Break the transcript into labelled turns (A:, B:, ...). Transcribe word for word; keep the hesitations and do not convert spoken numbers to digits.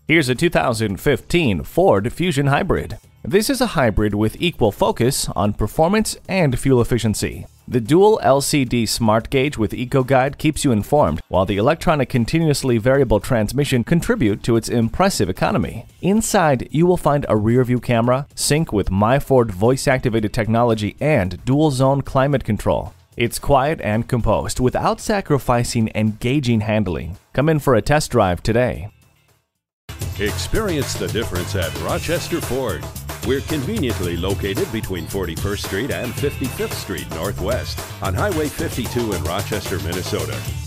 A: Here's a two thousand fifteen Ford Fusion Hybrid. This is a hybrid with equal focus on performance and fuel efficiency. The dual L C D smart gauge with EcoGuide keeps you informed, while the electronic continuously variable transmission contribute to its impressive economy. Inside, you will find a rear-view camera, sync with MyFord voice-activated technology, and dual-zone climate control. It's quiet and composed without sacrificing engaging handling. Come in for a test drive today.
B: Experience the difference at Rochester Ford. We're conveniently located between forty-first Street and fifty-fifth Street Northwest on Highway fifty-two in Rochester, Minnesota.